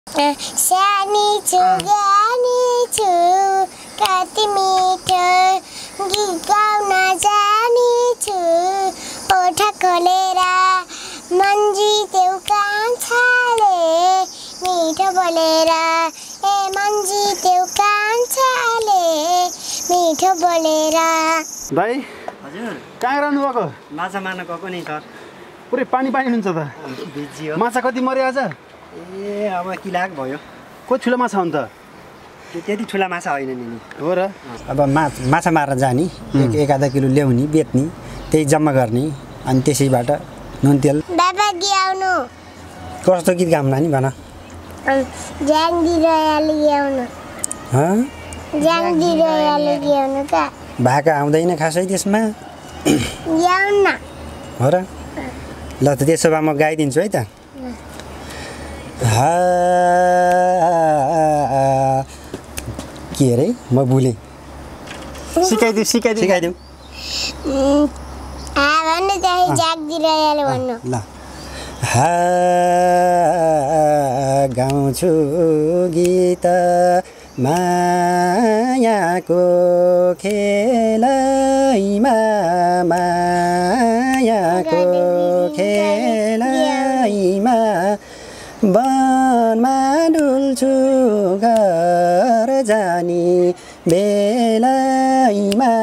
सानी छु ज्ञानी छु कति मिठो गीत गाउन जानी छु ओठ खोलेर मन्जी देउ कान्छाले मिठो बोलेर ए मन्जी देउ कान्छाले मिठो बोलेर। दाइ हजुर कहाँ रहनु भएको? माछा मार्न गएको नि सर। पुरै पानी हुन्छ त। बिजी हो। माछा कति मर्यो आज? ए अब किलाक भयो। को ठुलो माछा हो नि त? त्यति ठुला माछा होइन नि। हो र? अब माछा मार्न जाने एक आधा किलो ल्याउने बेच्ने त्यही जम्मा गर्ने अनि त्यसैबाट नुन तेल। बाबा गियाउनु कस्तो गीत गाउनु नानी भन। ज्याङ दिरयाले गियाउनु। ज्याङ दिरयाले गियाउनु का? भाका आउँदैन खासै त्यसमा। गियाउन न। हो र? ल त त्यसो भए म गाइदिन्छु है त। के अरे म भुलेँ। सिकाइदेऊ। भन्नु चाहिँ ज्याङ दिरयाले भन्नु। ल गाउँछु गीत मायाको खेलैमा मायाको खेलैमा वनमा डुल्छु घर जानी बेलैमा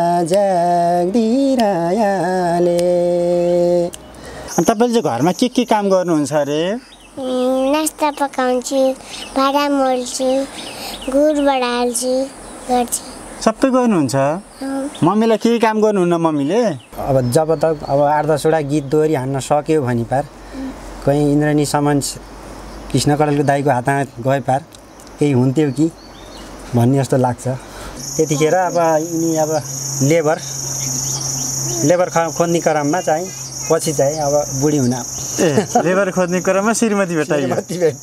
जाग्दिरायाले। तपाईँले चाहिँ घरमा के काम गर्नुहुन्छ अरे? नास्ता पकाउँछु, भाँडा मोल्छु, गुड बढाल्छु, गर्छु। सबै गर्नुहुन्छ? मम्मीलाई के काम गर्नुहुन्न मम्मीले? अब जब त अब 8-10 वटा गीत दोहोरी हान्न सक्यो भने पार कहीँ इन्द्रनी सामान कृष्ण कडेलको दाइको हातमा गए पार केही हुन्थ्यो कि भन्ने जस्तो लाग्छ। त्यतिखेर अब यिनी अब लेबर खोज्ने क्रममा चाहिँ पछि चाहिँ अब बुढी हुन लेबर खोज्ने क्रममा श्रीमती भेटियो।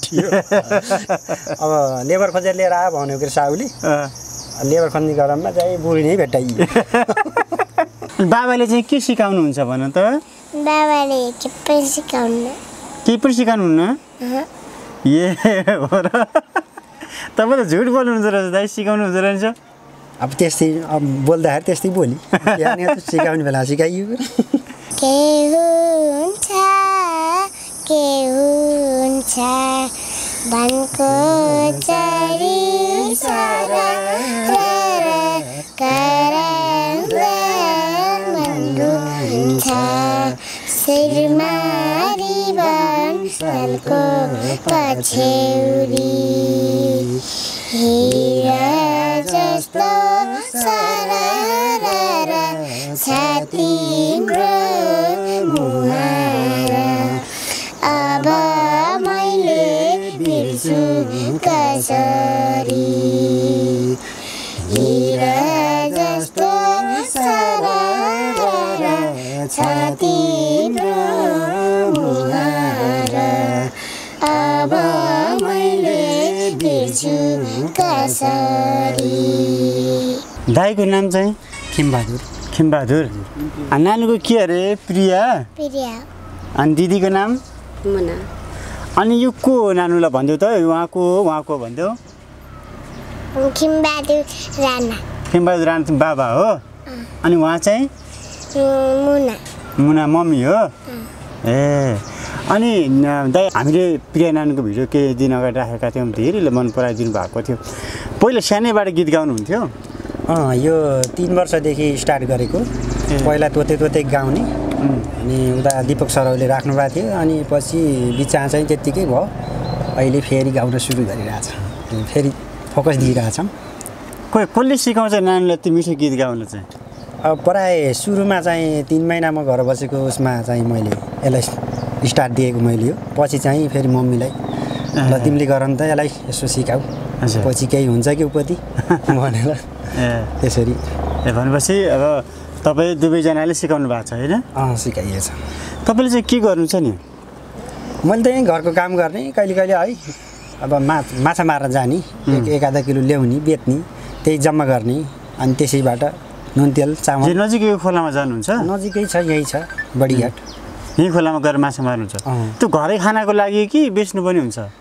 अब लेबर खोजेर लिएर आयो भनेको के साउली लेबर खोज्ने क्रममा चाहिँ बुढी नै भेटाइयो। बाबाले चाहिँ के सिकाउनुहुन्छ भन त? बाबाले के पनि सिकाउनु। केही पनि सिकाउनुहुन्न? ए हो र? तपाईँ त झुट बोल्नुहुन्छ रहेछ दाइ, सिकाउनु हुँदो रहेछ। अब त्यस्तै अब बोल्दाखेरि त्यस्तै बोली सिकाउने बेला सिकाइयो। के हुन्छ वनको चरी सारा हुन्छ शिरमा रिबन सालको पछ्यौरी हिरा जस्तो सारा छाती अब मैले बिर्छु कसरी हिरा जस्तो सारा छाती अब मैले बिर्छु कसरी। दाइको नाम चाहिँ? खिमबहादुर। नानीको के अरे? प्रिया। अनि दिदीको नाम? मुना। अनि यो को नानुलाई भन्थ्यौ त? उहाँको भन्थ्यौ? खिमबहादुर राणा बाबा हो। अनि उहाँ चाहिँ? मुना मम्मी हो। ए अनि दाइ हामीले प्रिया नानीको भिडियो केही दिन अगाडि राखेका थियौँ, धेरैले मन पराइदिनु भएको थियो। पहिला सानैबाट गीत गाउनुहुन्थ्यो? यो 3 वर्षदेखि स्टार्ट गरेको। पहिला तोते गाउने अनि उता दीपक सरौले राख्नु भएको थियो अनि पछि बिचमा चाहिँ त्यत्तिकै भयो। अहिले फेरि गाउन सुरु गरिरहेछ, फेरि फोकस दिइरहेछौँ। कसले सिकाउँछ नानीलाई त्यो मिठो गीत गाउन चाहिँ? अब प्रायः सुरुमा चाहिँ 3 महिना म घर बसेको उसमा चाहिँ मैले यसलाई स्टार्ट दिएको मैले हो। पछि चाहिँ फेरि मम्मीलाई ल तिमीले गर नि त यसलाई यसो सिकाऊ, पछि केही हुन्छ कि उपति भनेर त्यसरी। भनेपछि अब तपाईँ दुवैजनाले सिकाउनु भएको छ होइन? सिकाइएछ। तपाईँले चाहिँ के गर्नु छ नि? मैले त यहीँ घरको काम गर्ने, कहिले है अब माछा मार्न जाने एक आधा किलो ल्याउने बेच्ने त्यही जम्मा गर्ने अनि त्यसैबाट नुन तेल चामल। नजिकै खोलामा जानुहुन्छ? नजिकै छ, यही छ बडीघाट। यही खोलामा गएर माछा मार्नुहुन्छ? त्यो घरै खानाको लागि कि बेच्नु पनि हुन्छ?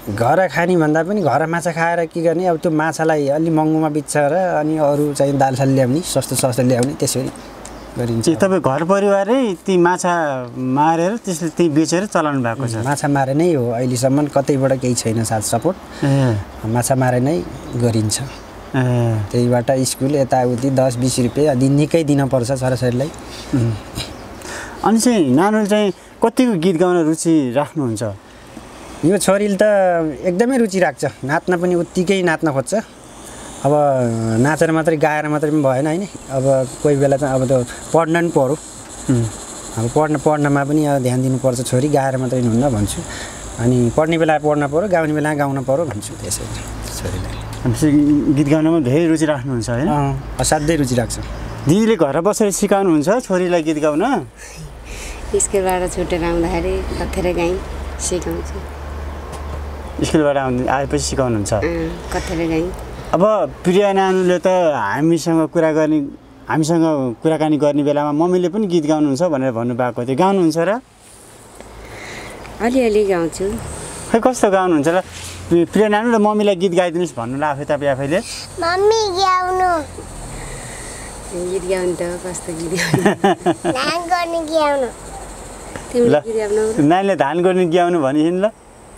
घर खाने भन्दा पनि घर माछा खाएर के गर्ने अब त्यो माछालाई अलि महँगोमा बेच्छ र अनि अरू चाहिँ दाल साल ल्याउने सस्तो ल्याउने त्यसरी गरिन्छ। तपाईँ घर परिवारै ती माछा मारेर त्यसले त्यही बेचेर चलाउनु भएको छ? माछा मारे नै हो अहिलेसम्म, कतैबाट केही छैन साथ सपोर्ट। माछा मारे नै गरिन्छ। त्यहीबाट स्कुल यताउति 10-20 रुपियाँ निकै दिनपर्छ छोराछोरीलाई। अनि चाहिँ नानुले चाहिँ कतिको गीत गाउन रुचि राख्नुहुन्छ? यो छोरीले त एकदमै रुचि राख्छ, नाच्न पनि उत्तिकै नाच्न खोज्छ। अब नाचेर मात्रै गाएर मात्रै पनि भएन होइन, अब कोही बेला चाहिँ अब त्यो पढ्न पनि पऱ्यो। अब पढ्नमा पनि अब ध्यान दिनुपर्छ, छोरी गाएर मात्रै हुन्न भन्छु। अनि पढ्ने बेला पढ्न पऱ्यो, गाउने बेला गाउन पऱ्यो भन्छु त्यसरी छोरीलाई। गीत गाउनमा धेरै रुचि राख्नुहुन्छ होइन? असाध्यै रुचि राख्छ। दिदीले घर बसेर सिकाउनुहुन्छ छोरीलाई गीत गाउन? स्कुलबाट छुटेर आउँदाखेरि कथेर गाई सिकाउँछु। स्कुलबाट आएपछि सिकाउनुहुन्छ? कथेर गाई। अब प्रिया नानुले त हामीसँग कुराकानी गर्ने बेलामा मम्मीले पनि गीत गाउनुहुन्छ भनेर भन्नुभएको थियो, गाउनुहुन्छ र? अलिअलि गाउँछु। खै कस्तो गाउनुहुन्छ र? प्रिया नानु र मम्मीलाई गीत गाइदिनुहोस् भन्नु आफै तपाईँ आफैले? मम्मी गाउनु। गीत गाउनु त कस्तो गीत गाउनु? धान गर्ने गाउनु। तिमीले गीत गाउनु? नानीले धान गर्ने गाउनु भनिन् ल?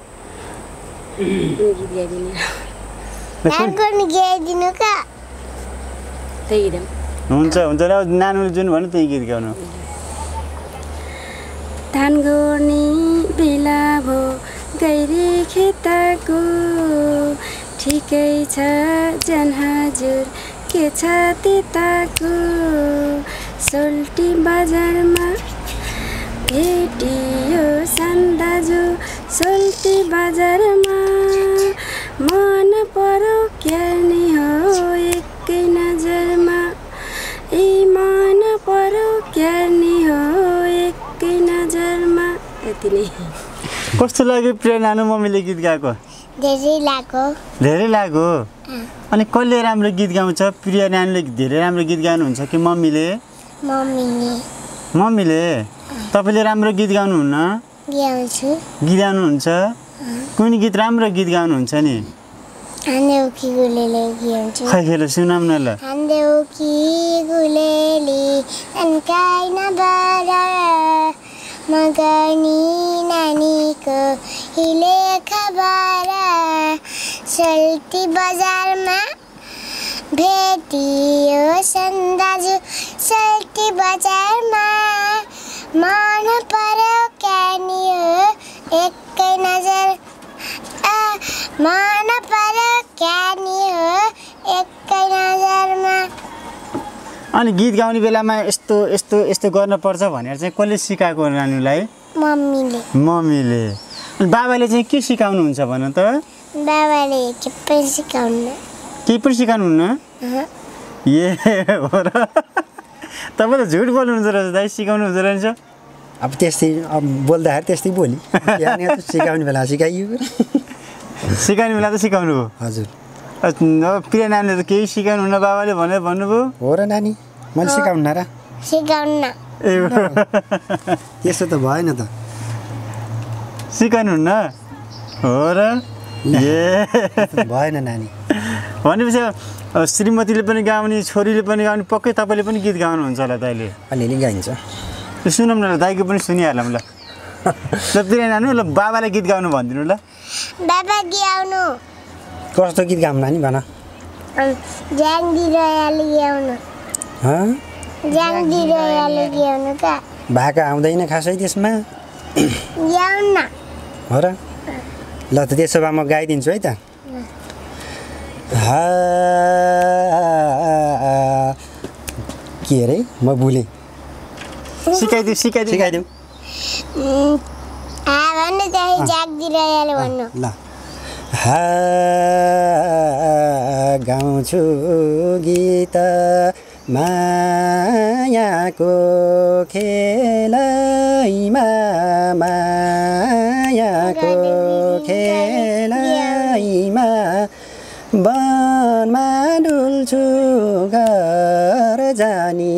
गीत गाइदिनु। धान गर्ने गाइदिनु का? त्यही गीत। हुन्छ र नानुले जुन भन्नु त्यही गीत गाउनु। धान गर्ने बेला भो गैरी खेतको, ठिकै छ जन हजुर के छ त्यताको, सोल्टी बजारमा भेटियो सन्दाजु, सोल्टी बजारमा मन परो क्या नि हो एकै नजरमा, ए मन परो क्या नि हो एकै नजरमा। यति नै। कस्तो लाग्यो प्रिया नानु मम्मीले गीत गाएको? धेरै लाग्यो। अनि कसले राम्रो गीत गाउँछ? प्रिया नानुले धेरै राम्रो गीत गाउनुहुन्छ कि मम्मीले? मम्मीले। तपाईँले राम्रो गीत गाउनुहुन्न? गीत गाउनुहुन्छ? कुन गीत राम्रो गीत गाउनुहुन्छ नि? खै खेल सुनाउँ न ल। मगनी नानीको हिले खबर, सोल्टी बजारमा भेटियो सन्दाजु, सोल्टी बजारमा मन पर्यो क्यानी हो एकै नजर, मन पर्यो क्यानी हो एकै नजरमा। अनि गीत गाउने बेलामा यस्तो यस्तो यस्तो गर्नुपर्छ भनेर चाहिँ कसले सिकाएको नानीलाई? मम्मीले। अनि बाबाले चाहिँ के सिकाउनुहुन्छ भन त? बाबाले केही पनि सिकाउनुहुन्न? ए हो र? तपाईँ त झुट बोल्नुहुन्छ रहेछ दाइ, सिकाउनुहुन्छ रहेछ? अब त्यस्तै अब बोल्दाखेरि त्यस्तै बोली सिकाउने बेला सिकाइयो, सिकाउने बेला त सिकाउनु हो? हजुर। प्रिया नानीले त केही सिकाउनुहुन्न बाबाले भनेर भन्नुभयो? हो र नानी, मैले सिकाउन्न र? त्यस्तो त भएन त। सिकाउनुहुन्न? हो र? ए भएन नानी। भनेपछि श्रीमतीले पनि गाउने, छोरीले पनि गाउने, पक्कै तपाईँले पनि गीत गाउनुहुन्छ होला दाइले? अलिअलि गाइन्छ। सुनौँ न ल, दाइको पनि सुनिहालौँ ल। ल प्रिया नानु, ल बाबालाई गीत गाउनु भनिदिनु ल। बाबा गाउनु। कस्तो गीत गाउनु नानी भन? भाका आउँदैन खासै त्यसमा? हो र? ल त त्यसो भए म गाइदिन्छु है त। के अरे म भुलेँ। सिकाइदिउँ। ल गाउँछु गीत मायाको खेलैमा, मायाको खेलैमा, वनमा डुल्छु घर जानी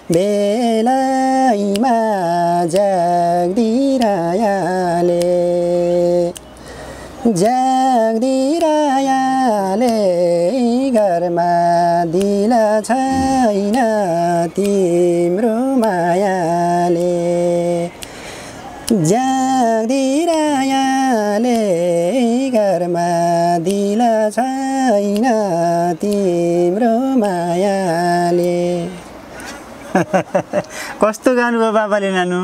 बेलैमा, जाग्दिरायाले दिरायाले घरमा दिल छैन तिम्रो मायाले जागदिरायाले घरमा दिल छैन तिम्रो मायाले। कस्तो गाउनुभयो बाबाले नानु?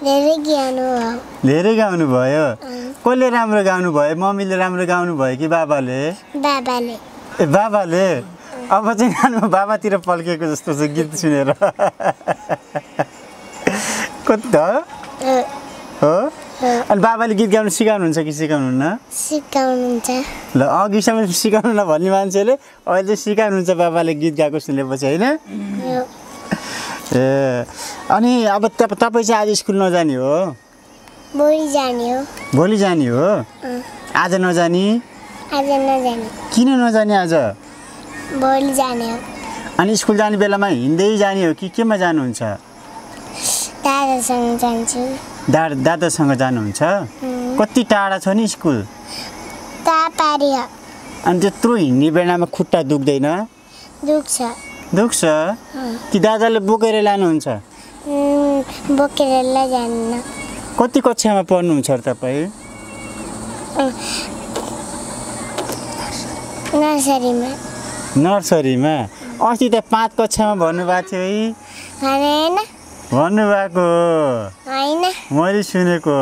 धेरै गाउनु भयो। कसले राम्रो गाउनु भयो? मम्मीले राम्रो गाउनु भयो कि बाबाले? बाबाले। ए बाबाले। अब चाहिँ नानु बाबातिर पल्केको जस्तो छ गीत सुनेर। कति हो? अनि बाबाले गीत गाउनु सिकाउनुहुन्छ कि सिकाउनुहुन्न? सिकाउनुहुन्छ। ल अघिसम्म सिकाउनु नभन्ने मान्छेले अहिले चाहिँ सिकाउनुहुन्छ बाबाले गीत गाएको सुनेपछि होइन? ए अनि अब तपाईँ चाहिँ आज स्कुल नजाने हो? भोलि जाने हो। भोलि जाने हो? आज नजाने? आज नजाने। किन नजाने आज? भोलि जाने हो। अनि स्कुल जाने बेलामा हिँड्दै जाने हो कि केमा जानुहुन्छ? दादासँग जान्छु। दादासँग जानुहुन्छ? कति टाढा छ नि स्कुल? तापारी हो। अनि त्यत्रो हिँड्ने बेलामा खुट्टा दुख्दैन? दुख्छ। दुख्छ? कि दादाले बोकेर लानुहुन्छ? बोकेर जान्न। कति कक्षामा पढ्नुहुन्छ र तपाईँ? नर्सरीमा। नर्सरीमा? अस्ति त 5 कक्षामा भन्नुभएको थियो है? भनेन। भन्नुभएको होइन मैले सुनेको।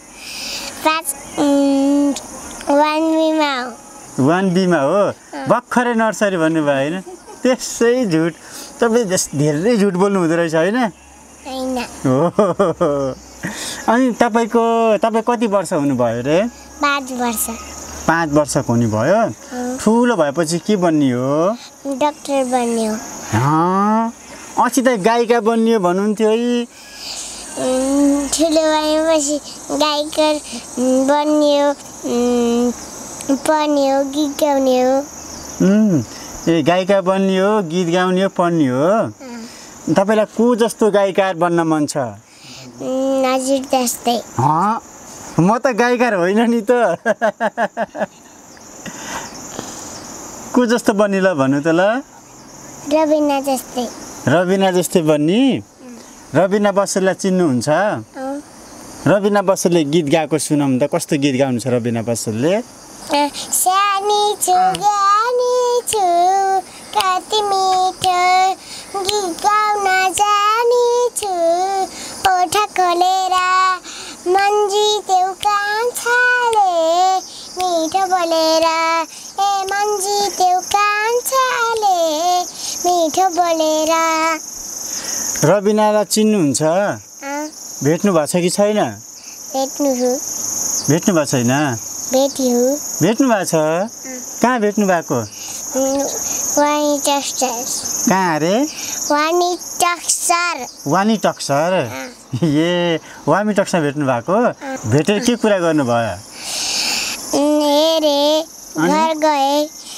1B मा हो? भर्खरै नर्सरी भन्नुभयो होइन? त्यसै झुट। तपाईँ धेरै झुट बोल्नु हुँदो रहेछ होइन? हो। अनि तपाईँ कति वर्ष हुनुभयो रे? 5 वर्ष। 5 वर्षको हुनुभयो? ठुलो भएपछि के बन्ने हो? डाक्टर बन्ने हो। अस्ति त गायिका बन्ने हो भन्नुहुन्थ्यो है? ठुलो भएपछि गायिका बन्ने हो, पढ्ने हो, गीत गाउने हो। ए गायिका बन्ने हो, गीत गाउने हो, पढ्ने हो। तपाईँलाई को जस्तो गायिकार बन्न मन छ? हजुर जस्तै। म त गायिकार होइन नि त। को जस्तो बन्ने ल भन्नु त ल? रबिना जस्तै। रबिना जस्तै बन्ने? रबिना बसुलाई चिन्नुहुन्छ? रबिना बसुले गीत गाएको सुनौँ त। कस्तो गीत गाउनुहुन्छ रबिना बसुले? सानी छु ज्ञानी छु कति मिठो गीत गाउन जानी छु ओठ खोलेर मन जित्यौ कान्छाले मिठो बोलेर ए मन जित्यौ कान्छाले मिठो बोलेर। रबिनालाई चिन्नुहुन्छ? भेट्नु भएको छ कि छैन? भेट्नु भएको छैन? भेट्नु भएको छ? कहाँ भेट्नु भएको? वानी टक्सर। कहाँ अरे? वानी टक्सर। वानी टक्सर? ए वामी टक्सर भेट्नु भएको? भेटेर के कुरा गर्नुभयो? हेरे घर गए।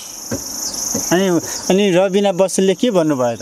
अनि रबिना बसुले के भन्नुभयो त?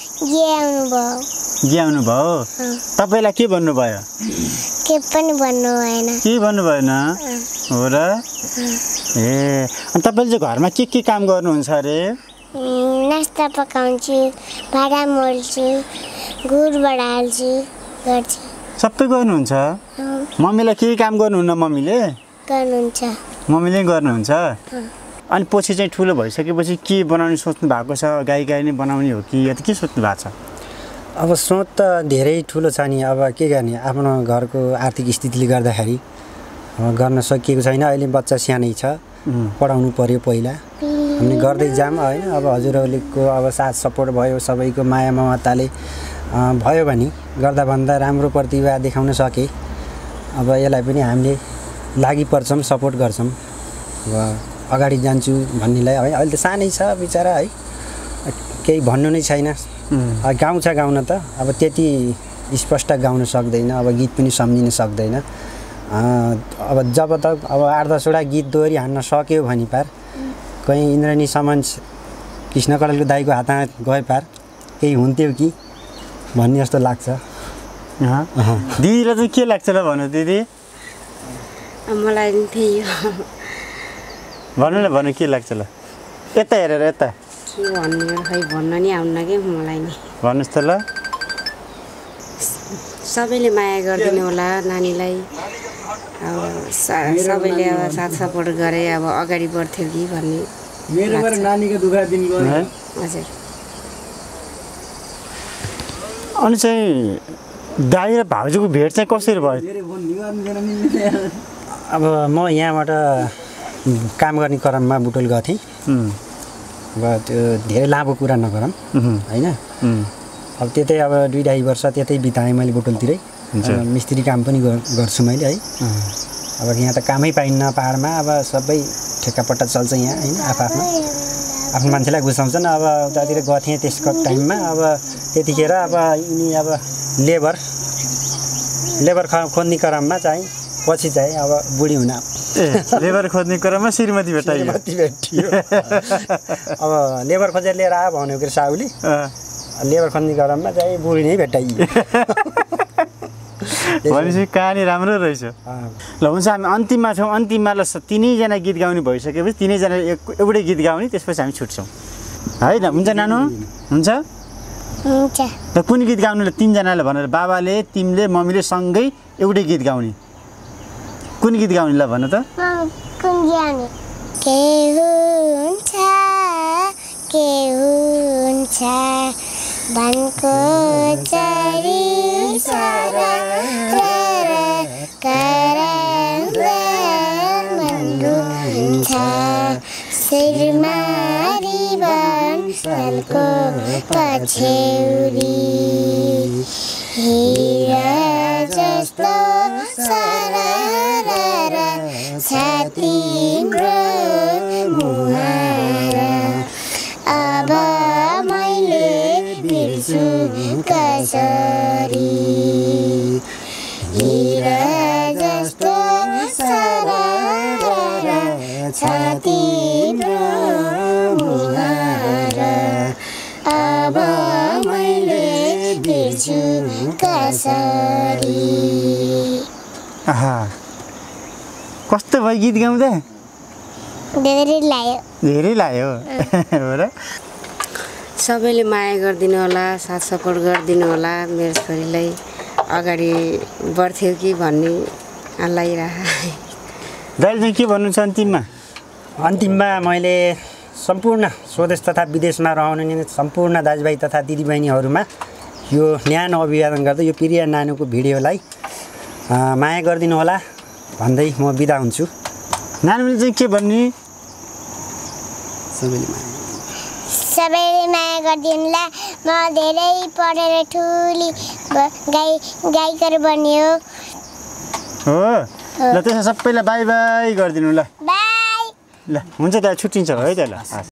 ग्याउनु भयो? तपाईँलाई के भन्नुभयो? के पनि भन्नु भएन। के भन्नु भएन? हो र? ए अनि तपाईँले चाहिँ घरमा के काम गर्नुहुन्छ अरे? नास्ता पकाउँछु, भाँडा मोल्छु, गुड बढाल्छु, गर्छु। सबै गर्नुहुन्छ? मम्मीलाई केही काम गर्नुहुन्न? मम्मीले गर्नुहुन्छ? अनि पछि चाहिँ ठुलो भइसकेपछि के बनाउने सोच्नु भएको छ? गायिका नै बनाउने हो कि या त के सोच्नु भएको छ? अब सोच त धेरै ठुलो छ नि। अब के गर्ने, आफ्नो घरको आर्थिक स्थितिले गर्दाखेरि गर्न सकिएको छैन। अहिले बच्चा सानै छ, पढाउनु पर्यो पहिला। हामी गर्दै जाम होइन। अब हजुरहरूको अब साथ सपोर्ट भयो, सबैको माया ममताले भयो भने गर्दा भन्दा राम्रो प्रतिभा देखाउन सके अब यसलाई पनि हामीले लागि पर्छौँ, सपोर्ट गर्छौँ। अब अगाडि जान्छु भन्नेलाई है। अहिले त सानै छ बिचरा है, केही भन्नु नै छैन। गाउँछ गाउन त, अब त्यति स्पष्ट गाउन सक्दैन, अब गीत पनि सम्झिन सक्दैन। अब जब त अब 8-10वटा गीत दोहोरी हान्न सक्यो भने पार कहीँ इन्द्रनी समन कृष्ण कडेलको दाइको हातमा गए पार केही हुन्थ्यो कि भन्ने जस्तो लाग्छ। दिदीलाई चाहिँ के लाग्छ ल भन्नु दिदी? मलाई त्यही हो। भन्नु न भन्नु के लाग्छ ल यता हेरेर यता के भन्नु खै भन्न नि आउन्न कि मलाई नि भन्नुहोस् त ल सबैले माया गरिदिनु होला नानीलाई अब सबैले अब साथ सपोर्ट गरे अब अगाडि बढ्थ्यो कि भन्ने मेरो नानीको दुःख दिन गयो हजुर अनि चाहिँ दाइ र भाउजूको भेट चाहिँ कसरी भयो अब म यहाँबाट काम गर्ने क्रममा बुटोल गएको थिएँ अब त्यो धेरै लामो कुरा नगरौँ होइन अब त्यतै अब 2-2.5 वर्ष त्यतै बिताएँ मैले बुटोलतिरै मिस्त्री काम पनि गर्छु मैले है अब यहाँ त कामै पाइन्न पाहाडमा अब सबै ठेक्कापट्टा चल्छ यहाँ होइन आफ्नो मान्छेलाई घुसाउँछन् अब उतातिर गर्थेँ त्यसको टाइममा अब त्यतिखेर अब यिनी अब लेबर खोज्ने क्रममा चाहिँ पछि चाहिँ अब बुढी हुन लेबर खोज्ने क्रममा श्रीमती भेटाइयो अब लेबर खोजेर लिएर आयो भन्यो के साउली लेबर खोज्ने क्रममा चाहिँ बुढी नै भेटाइयो भनेपछि कहानी राम्रो रहेछ ल हुन्छ हामी अन्तिममा छौँ अन्तिममा ल तिनैजना गीत गाउने भइसकेपछि तिनैजना एउटै गीत गाउने त्यसपछि हामी छुट्छौँ है त हुन्छ नानु हुन्छ ल कुन गीत गाउनु ल तिनजनाले भनेर बाबाले तिमीले मम्मीले सँगै एउटै गीत गाउने कुन गीत गाउने ल भन त के हुन्छ भनको चरी सारा हुन्छ शिरमा रिबनको पछ्यौरी हिरा जस्तो सारा तिम्रो मुहारा अब मैले बिर्छु कसरी हिरा जस्तो सारा तिम्रो मुहारा अब मैले बिर्छु कसरी आहा कस्तो भयो गीत गाउँदा धेरै लाग्यो हो र सबैले माया गरिदिनु होला साथ सपोर्ट गरिदिनु होला मेरो छोरीलाई अगाडि बढ्थ्यो कि भन्ने लागिरहेको दाइले चाहिँ के भन्नु छ अन्तिममा मैले सम्पूर्ण स्वदेश तथा विदेशमा रहने सम्पूर्ण दाजुभाइ तथा दिदीबहिनीहरूमा यो न्यानो अभिवादन गर्दै यो प्रिय नानुको भिडियोलाई माया गरिदिनु होला भन्दै म बिदा हुन्छु नानुले चाहिँ के भन्ने सबैले माया गरिदिनुला म धेरै पढेर ठुली गायिका बन्यो हो ल त्यसो सबैलाई बाई बाई गरिदिनु ल बाई ल हुन्छ त छुट्टिन्छ है त ल